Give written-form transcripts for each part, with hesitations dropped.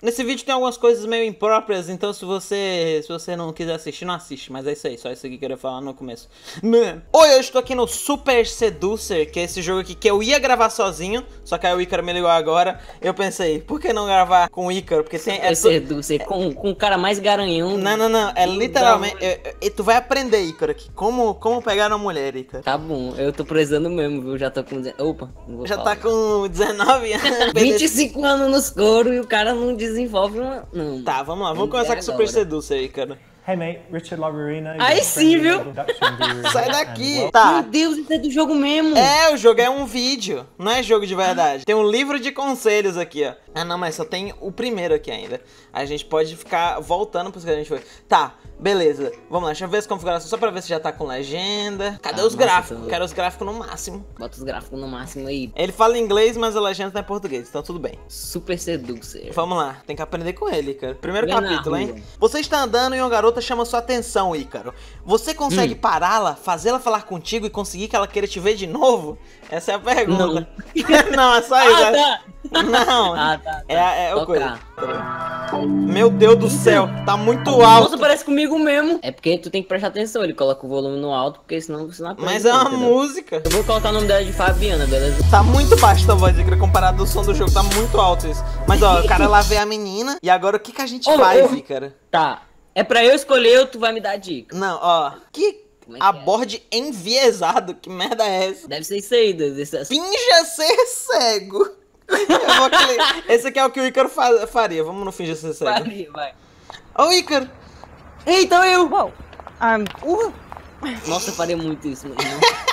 Nesse vídeo tem algumas coisas meio impróprias, então se você não quiser assistir, não assiste. Mas é isso aí, só isso aqui que eu queria falar no começo. Oi, eu estou aqui no Super Seducer, que é esse jogo aqui que eu ia gravar sozinho, só que aí o Ícaro me ligou agora. Eu pensei, por que não gravar com o Ícaro? Porque tem... Seducer, com o cara mais garanhão. Não, é literalmente... tu vai aprender, Ícaro, aqui, como pegar uma mulher, Ícaro. Tá bom, eu tô precisando mesmo, viu? Já tô com... Opa, não vou Já falar. tá com 19 anos. 25 anos nos couro e o cara não desenvolve uma... Não. Tá, vamos lá, vamos começar com o Super Seducer aí, cara. Hey mate, Richard Lavarina. Aí sim, viu? Sai daqui. Meu Tá. Deus, isso é do jogo mesmo. É, o jogo é um vídeo, não é jogo de verdade. Tem um livro de conselhos aqui, ó. Ah, não, mas só tem o primeiro aqui ainda. A gente pode ficar voltando pros que a gente foi. Tá, beleza. Vamos lá, deixa eu ver as configurações só pra ver se já tá com legenda. Cadê os gráficos? então... Quero os gráficos no máximo. Bota os gráficos no máximo aí. Ele fala inglês, mas a legenda tá em português, então tudo bem. Super Seducer. Vamos lá, tem que aprender com ele, cara. Primeiro Vem na capítulo, rua. hein? Você está andando e uma garota chama sua atenção, Ícaro. Você consegue pará-la, fazê-la falar contigo e conseguir que ela queira te ver de novo? Essa é a pergunta. Não, é só isso. Tá. Não, tá. é o Tocar. coisa. Meu Deus do céu, tá muito alto. Nossa, parece comigo mesmo. É porque tu tem que prestar atenção, ele coloca o volume no alto, porque senão você não aprende. Mas é uma entendeu? música. Eu vou colocar o nome dela de Fabiana, beleza? Tá muito baixo tua voz, Ícaro, comparado ao som do jogo. Tá muito alto isso. Mas ó, o cara lá vê a menina. E agora o que a gente faz, Ícaro? Tá. É pra eu escolher ou tu vai me dar dica? Não, ó. Como é que Aborde enviesado. Que merda é essa? Deve ser isso aí, desse... Finja ser cego. Esse aqui é o que o Ícaro faria. Vamos no finja ser cego. Vai. Ô, Ícaro. Então eu! Whoa. Nossa, eu faria muito isso, mano.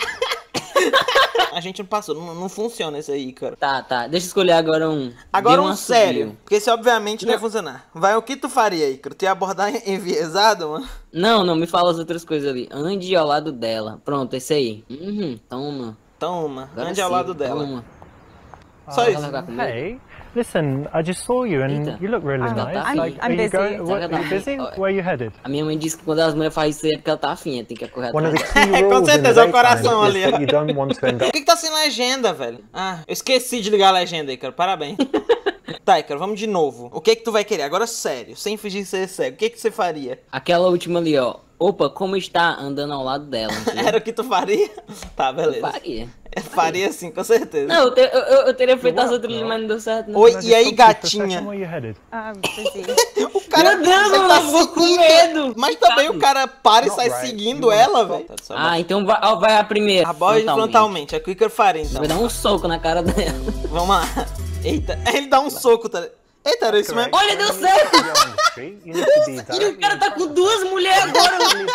A gente não passou. Não funciona esse aí, Ícaro. Tá. Deixa eu escolher agora um. Agora Dê um uma sério. subiu. Porque esse obviamente não ia funcionar. Vai, o que tu faria, Ícaro? Tu ia abordar enviesado, mano? Não, me fala as outras coisas ali. Ande ao lado dela. Pronto, esse aí. Toma. Toma, Agora ande ao sim, lado dela. Toma. Só Vai isso. jogar comigo? Hey, listen, I just saw you and Eita. you look really tá nice. afim. Like, I'm are you busy. going? What, Tá are you busy? afim. Where are you headed? A minha mãe disse que quando as mulheres fazem isso é porque ela tá afim, tem que correr One of atrás. the key Com rules in the certeza, é o daytime coração is ali, ó. that you don't want to end Por up. que tá sem legenda, velho? Ah, eu esqueci de ligar a legenda, Ícaro. Parabéns. Tá, Ícaro, vamos de novo. O que tu vai querer? Agora sério, sem fingir ser cego. O que você faria? Aquela última ali, ó. Opa, como está andando ao lado dela? entendeu? Era o que tu faria? Tá, Eu beleza. faria. Faria sim, com certeza. Não, eu teria feito as outras, mas não deu certo. Não. Oi, Can I e just aí, talk to you for a second? gatinha? Where are you headed? Busy. O cara, Meu Deus, ele mano, tá eu vou com seguindo- medo. Mas também o cara para e Not sai right. seguindo You ela, wanna velho. Ah, então vai a primeira. Aborde frontalmente. É o que o Ícaro faria, então. Vai dar um soco na cara dela. Vamos lá. Eita, ele dá um soco, tá? Eita, era isso mesmo? Olha, deu certo! You're on the street. You need to be E o directly cara in tá front com of duas mulheres agora.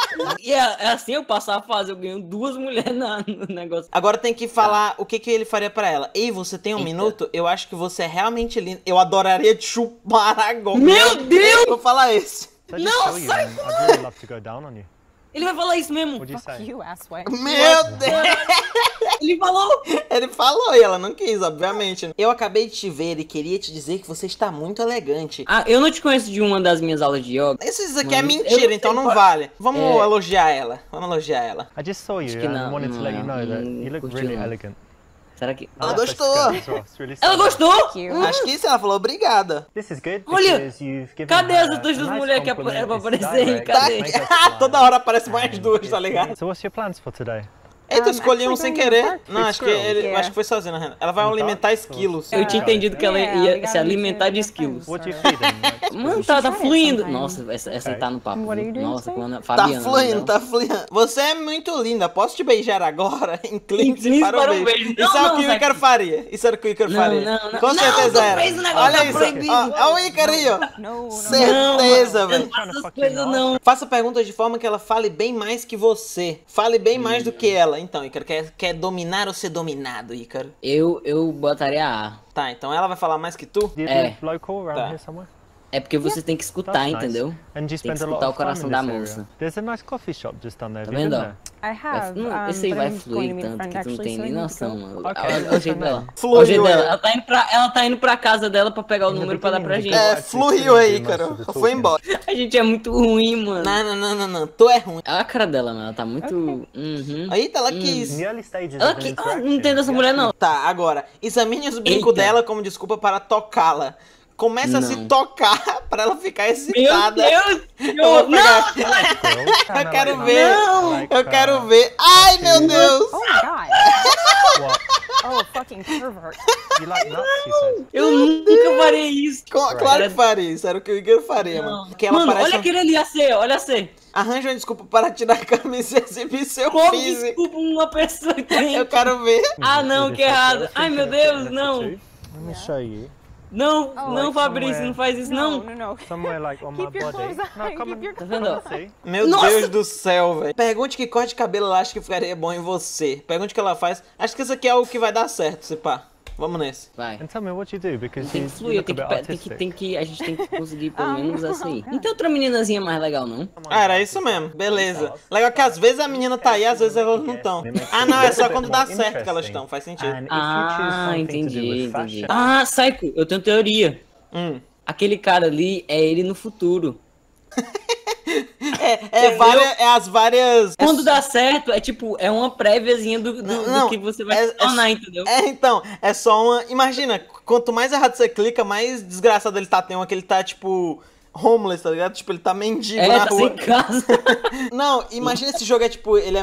E é assim eu passo a fase, eu ganho duas mulheres no negócio. Agora tem que falar o que ele faria pra ela. Ei, você tem um minuto? Eu acho que você é realmente lindo. Eu adoraria te chupar agora. Meu Deus! Vou falar esse. So just No, tell you, sai man, I'd really love to go down on you. Ele vai falar isso mesmo. What'd you say? You asswipe. Meu Deus. Ele falou. Ele falou e ela não quis, obviamente. Eu acabei de te ver e queria te dizer que você está muito elegante. Ah, eu não te conheço de uma das minhas aulas de yoga. Isso aqui é Mano, mentira, eu então sei não qual- vale. Vamos É. elogiar ela. Vamos elogiar ela. I just saw you que and não, wanted to let you know that não you look curtiu, really não. elegant. Será que... Ela I like this gostou. skirt as well. It's really Ela stylish. gostou? Cute. Acho que isso ela falou obrigada. This is good Olha, because you've given cadê her as outras a duas nice mulheres que compliment. era pra It's aparecer aí? direct, Cadê? makes us smile. Toda hora aparece mais duas, tá ligado? So what's your plans for today? Eita, eu escolhi um actually sem going to querer. park. Não, acho que, Yeah. acho que foi sozinha, né, Renan? Ela vai alimentar esquilos. Eu tinha entendido que ela Yeah, ia we se gotta alimentar de be esquilos. What do you feed them? Like, Mano, should tá try it fluindo. sometime. Nossa, essa aí tá no papo. What are you doing Nossa, today? quando a Tá Fabiana. fluindo, não. tá fluindo. Você é muito linda. Posso te beijar agora? Incline-se Incline-se para o beijo. Não, Isso é o não, que o Zé. Ícaro faria. Isso era o que o Ícaro Não, faria. não. Com Não, certeza tu era. fez um negócio Olha tá isso. proibido. Ó, o Ícaro aí, ó. No, Certeza, Eu velho. não faço essas coisas, não. Faça perguntas de forma que ela fale bem mais que você. Fale bem mais do que ela. Então, Ícaro, quer dominar ou ser dominado, Ícaro? Eu botaria A. Tá, então ela vai falar mais que tu? do you É. live local around Tá. here somewhere? É porque você tem que escutar, That's nice. entendeu? And you Tem que spend a lot escutar o of time coração in da this area. moça. There's a nice coffee shop just down there. Tá Have you been vendo, ó? there? I have. Esse aí but vai I'm going to fluir meet a tanto friend que tu não actually, tem so I nem need to noção, go. mano. Ok, Olha o jeito dela. Fluiu, Olha o jeito dela. é. Ela tá indo pra casa dela pra pegar o In the número pra dar pra beginning, gente. the É, guy actually fluiu couldn't aí, do most Ícaro. of the Foi talking. embora. A gente é muito ruim, mano. Não. Tu é ruim. Olha a cara dela, mano. Ela tá muito. Uhum. Eita, ela quis. In the early stages Ela of que. an Ah, interaction, não entendo essa you mulher, actually não. Tá, agora, examine os brincos Eita. dela como desculpa para tocá-la. Começa a se Não. tocar pra ela ficar Meu excitada. Deus! Eu vou pegar. Girl, Eu quero like, ver. like, Eu quero ver. Ai, meu Deus. Oh my god. What? Oh, fucking pervert. You like nuts, she said. Eu nunca farei isso. Claro que faria isso. Era o que o Igor faria, mano. Que ela Mano, parece olha aquele ali, a C, olha a C. Arranja uma desculpa para tirar a camisa e exibir seu Como físico. desculpa uma pessoa que tem. Eu quero ver. Ah, não, que errado. Ai, meu Deus, não. Let me show you. Não, Oh, não, like Fabrício, somewhere. não faz isso, No, não. no, no. Somewhere like on my Keep your body. clothes on. No, come Keep your on. Tá Come vendo? on, see. Meu Nossa! Deus do céu, velho. Pergunte que corte de cabelo ela acha que ficaria bom em você. Pergunte o que ela faz. Acho que isso aqui é o que vai dar certo, se pá. Vamos nesse. Vai. And tell me what you do, because Tem you, que you fluir, look a bit artistic. a gente tem que conseguir pelo menos essa aí. Não tem outra meninazinha mais legal, não? Ah, era isso mesmo. Beleza. Legal que às vezes a menina tá aí, às vezes elas não estão. Ah, não, é só quando dá certo que elas estão. Faz sentido. And if you choose Ah, something to do entendi, with entendi. fashion, Ah, Psycho, eu tenho teoria. Aquele cara ali é ele no futuro. É as várias. Quando dá certo, é tipo, é uma préviazinha do Não, que você vai se tornar, entendeu? Então, é só uma. Imagina, quanto mais errado você clica, mais desgraçado ele tá. Tem uma que ele tá, tipo, homeless, tá ligado? Tipo, ele tá mendigo É, na tá rua. sem casa. Não, imagina esse jogo é tipo, ele é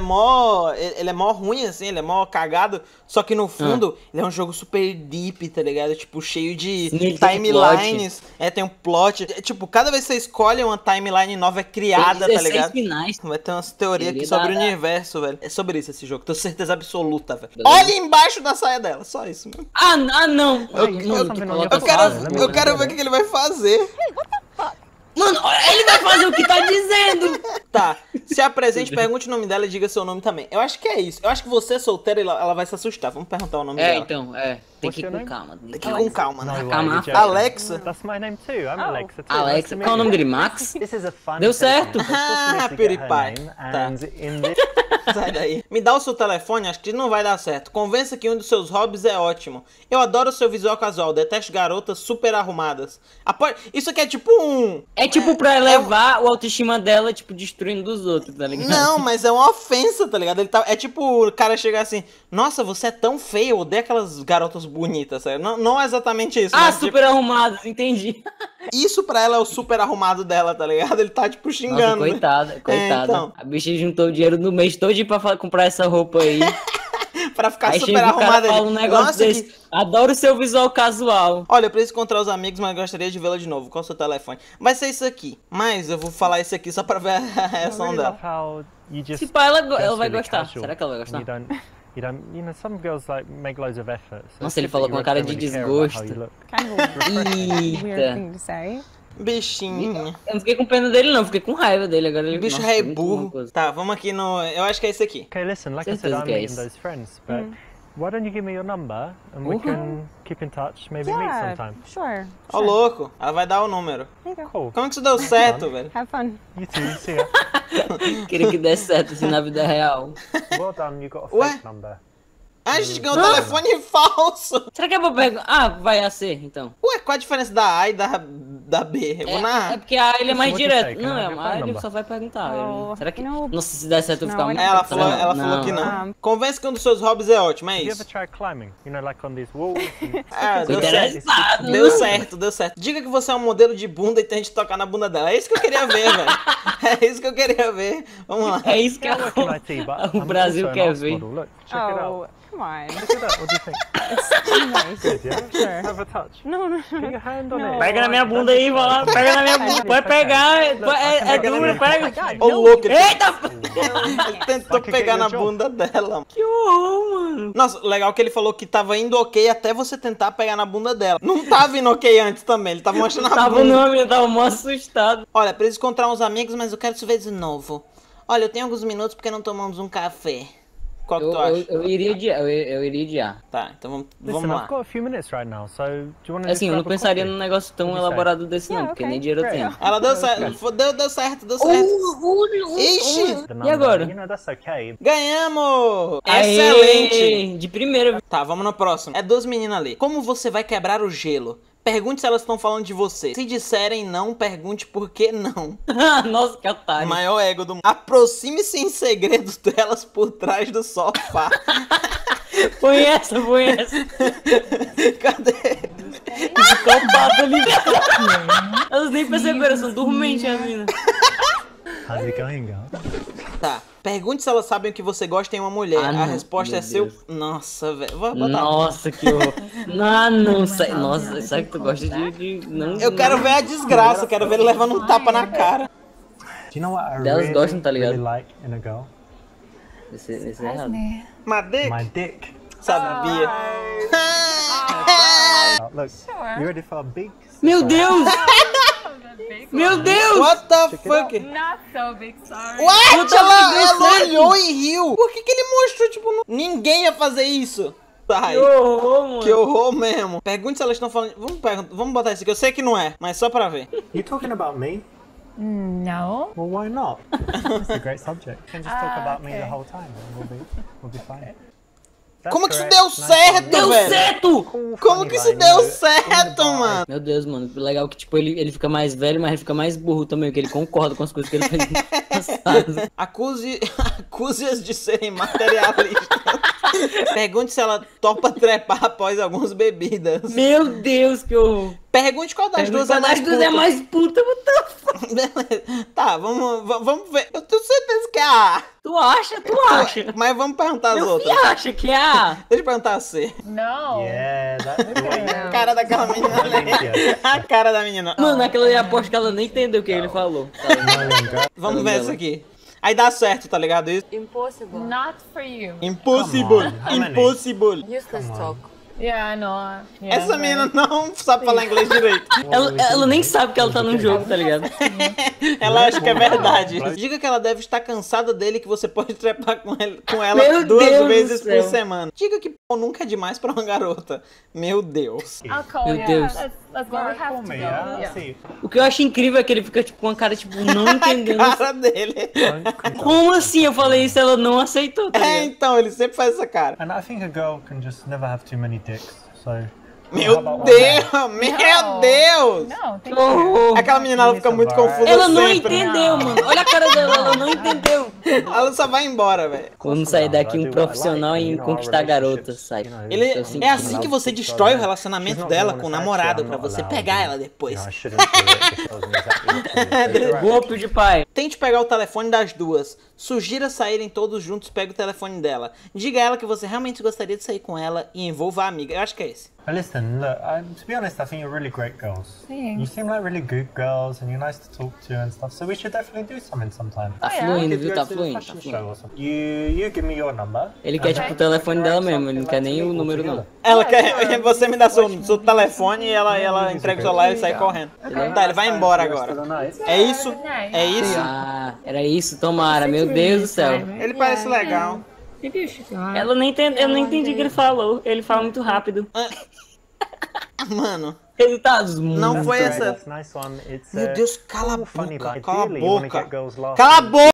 mó ruim, assim, ele é mó cagado, só que no fundo, ele é um jogo super deep, tá ligado? Tipo, cheio de Sim, ele tem timelines, tem um plot. É, tipo, cada vez que você escolhe uma timeline nova é criada, tá 16 ligado? finais. Vai ter umas teorias aqui Teoria sobre o da- universo, velho. É sobre isso esse jogo, tenho certeza absoluta, velho. Beleza. Olha embaixo da saia dela, só isso, mano. Ah, não. you Mano, got tu something on coloca your Eu quero, Let me eu look quero at ver o it. que ele vai fazer. Mano, ele vai fazer o que tá dizendo. Tá, se apresente, pergunte o nome dela e diga seu nome também. Eu acho que é isso. Eu acho que você solteira, ela vai se assustar. Vamos perguntar o nome É, dela. então, tem What's que ir your com name? calma. Tem que ir com calma, né? No Calma, way, you're joking. Alexa. That's my name too. I'm Oh. Alexa too. Alexa, Nice to meet qual é o nome you. dele? Max? This is a fun Deu segment. certo. Of course we need to get her PewDiePie. name, Tá. and in this Sai daí. Me dá o seu telefone, acho que não vai dar certo. Convença que um dos seus hobbies é ótimo. Eu adoro o seu visual casual, detesto garotas super arrumadas. Isso aqui é tipo um... É tipo pra elevar o autoestima dela, tipo, destruindo dos outros, tá ligado? Não, mas é uma ofensa, tá ligado? É tipo o cara chegar assim, nossa, você é tão feio, eu odeio aquelas garotas bonitas, sabe? Não é exatamente isso. Ah, mas, super arrumados, entendi. tipo, isso pra ela é o super arrumado dela, tá ligado? Ele tá, tipo, Nossa, xingando. coitada. então. A bicha juntou o dinheiro do mês todo pra comprar essa roupa aí. Pra ficar Aí super chega o cara arrumada. fala um negócio Nossa, desse. que... Adoro o seu visual casual. Olha, eu preciso encontrar os amigos, mas gostaria de vê-la de novo. Qual é o seu telefone? Vai ser isso aqui. Mas eu vou falar isso aqui só pra ver a I reação really dela. love how you just Se pá, ela dress vai really gostar. casual Será que ela vai and gostar? you don't, you know, some girls like make loads of effort. So Nossa, it's ele good falou that com you uma cara don't de really care about how desgosto. you look. Kind of a weird Eita. thing to say. Bichinho. Eu não fiquei com pena dele, não. Fiquei com raiva dele. Agora ele Bicho Nossa, rei foi muito uma burro. coisa. Tá, vamos aqui no... Eu acho que é esse aqui. Okay, listen, like I said, Certeza I'm que é meeting isso. those friends, but why don't you give me your number and we can keep in touch, maybe meet Yeah, sometime. sure. Ó, louco. Ela vai dar o número. There you go. Cool. Como que isso deu certo, velho? Have fun. You too, see ya. Queria que desse certo assim na vida real. Well done, you got a Ué? fake number. A gente ganhou um telefone falso. Será que é pra pegar? Ah, vai a ser, então. Ué, qual a diferença da A e da B? Eu vou É narrar. porque a ele é mais What you direto. say? Can Não, I é have your a phone ele number? só vai perguntar. Oh, Será que. no. Nossa, se der certo eu No, ficar muito. I- Ela falou que não. Não. Convence que um dos seus hobbies é ótimo, é Have you isso. ever tried climbing? You know, like on these walls? And Ah, Tô deu certo. interessado. Deu certo, deu certo. Diga que você é um modelo de bunda e tente tocar na bunda dela. É isso que eu queria ver, velho. É isso que eu queria ver. Vamos lá. É isso que I work in IT, but o I'm Brasil also an quer arts ver. model. Look, check it Oh, out. come on. Look at that. What do you think? Nice. Good, yeah? Sure. Have a touch. No, no, Put no. your hand on No. it. Pega na minha bunda aí, vai lá. Pega na minha bunda. Pode pegar. É duro, pega. Ô, louco, ele Eita! tentou Like a pegar na good job. bunda dela. Que horror, mano. Nossa, legal que ele falou que tava indo ok até você tentar pegar na bunda dela. Não tava indo ok antes também, ele tava mostrando a Tava o bunda. nome, eu tava mó assustado. Olha, preciso encontrar uns amigos, mas eu quero te ver de novo. Olha, eu tenho alguns minutos porque não tomamos um café. Qual que tu acha? Eu iria de eu iria de A. Tá, então vamos Listen, I've lá. got a few minutes right now, so do you want to Assim, eu não pensaria num negócio tão What do you say? elaborado desse não, Yeah, porque okay. nem dinheiro eu tenho. Ela deu certo, deu certo, deu certo. Ixi, E agora? You know, that's okay. ganhamos! Aê, Excelente! de primeira. Tá, vamos no próximo. É duas meninas ali. Como você vai quebrar o gelo? Pergunte se elas estão falando de você. Se disserem não, pergunte por que não. Nossa, que otário. Maior ego do mundo. Aproxime-se em segredo delas por trás do sofá. Põe essa. Cadê? Psicopata ali. Elas nem perceberam, são dormentes as meninas. How's it going, girl? Tá. Pergunte se elas sabem o que você gosta em uma mulher. Ah, A não. resposta Meu é seu. Deus. Nossa, velho. Vou botar. Nossa, que horror. Não, nossa, sabe que tu gosta de não. Eu quero ver a desgraça, quero ver ele levando um tapa na cara. Do you know what I Delas really, gostam, tá ligado? really like in a girl? Esse é errado. Madê? My dick. Sabia. Oh, look, you ready for a big? Meu Deus! Meu Deus! What the fuck? Not so big, sorry. What? Eu tava Ela pensando. olhou e riu. Por que ele mostrou, tipo, ninguém ia fazer isso? Sai. Que horror, mano. Que horror mesmo. Pergunte se elas estão falando. Vamos botar isso aqui. Eu sei que não é, mas só pra ver. You talking about me? No. Well, why not? It's a great subject. You can just talk about me the okay. whole time, and we'll be fine. That's Como que isso correct. deu Nice certo, one. Deu velho? certo! Cool, Como funny que isso line, deu you know, in the certo, bar. mano? Meu Deus, mano. Legal que, tipo, ele fica mais velho, mas ele fica mais burro também, que ele concorda com as coisas que ele fez no passado. Acuse-as de serem materialistas. Pergunte se ela topa trepar após algumas bebidas. Meu Deus, que horror. Pergunte qual das duas é Qual mais das duas é puta. mais puta, what the fuck? Beleza. Tá, vamos ver. Eu tenho certeza que é a A. Tu acha? Mas vamos perguntar as Meu outras. filho acha que é a... Deixa eu perguntar a C. No. Yeah, that's the way. A cara daquela menina ali. A cara da menina. Mano, aquela ali aposto que ela nem entendeu o que ele falou. Vamos ver isso aqui. Aí dá certo, tá ligado isso? Impossible. Not for you. Impossible. Come on, how many? Impossible. Useless talk. Yeah, I know. Yeah, Essa right. menina não sabe falar inglês direito. Ela nem sabe que ela tá num jogo, tá ligado? Ela acha que é verdade. Diga que ela deve estar cansada dele e que você pode trepar com ela Meu duas Deus vezes do céu. por semana. Diga que pô, nunca é demais pra uma garota. Meu Deus. I'll call Meu you. Deus. Let's go. We have Call to me, go. yeah? I'll Yeah. see. O que eu acho incrível é que ele fica, tipo, com uma cara, tipo, não entendendo. A cara dele. Como assim eu falei isso? Ela não aceitou, tá É, ligado? então, ele sempre faz essa cara. And I think a girl can just never have too many dicks. So, how Meu about one Deus, man? meu Deus. No, thank Que horror. Aquela menina, ela fica muito confusa Ela não sempre. entendeu, mano. Olha a cara dela, ela não entendeu. Ela só vai embora, velho. Vamos sair daqui um profissional em conquistar garotas, sai. Ele, Eu sinto é assim mal. que você destrói o relacionamento dela com o namorado, pra você pegar ela depois. No, I shouldn't do it because I'm exactly what to do. Golpe de pai. Tente pegar o telefone das duas. Sugira saírem todos juntos, pega o telefone dela. Diga a ela que você realmente gostaria de sair com ela e envolva a amiga. Eu acho que é esse. But listen, look, to be honest, I think you're really great girls. Thanks. You seem like really good girls and you're nice to talk to and stuff, so we should definitely do something sometime. Tá yeah. fluindo, Could viu? go Tá to the fluindo, tá fashion fluindo. show or something. You give me your number. Ele quer, tipo, o telefone dela mesmo, ele não quer nem o número, não. Ela quer. Você me dá seu telefone e ela entrega o celular e sai correndo. Tá, ele vai embora agora. É isso? É isso? Ah, era isso, tomara, meu Deus do céu. Ele parece legal. Ela não entende, eu não entendi o que ele falou. Ele fala muito rápido. Mano, Resultados não foi essa. That's a nice one. It's, Meu Deus, cala a funny, boca. but Cala a ideally you wanna boca. get girls laughing. Cala a boca!